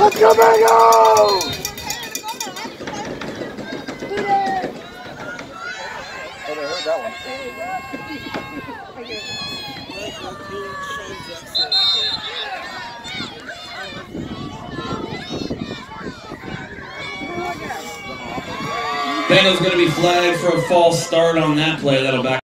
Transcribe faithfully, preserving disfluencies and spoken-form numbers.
Let's go, Bengals! Oh, they heard that one. Bengals going to be flagged for a false start on that play. That'll back.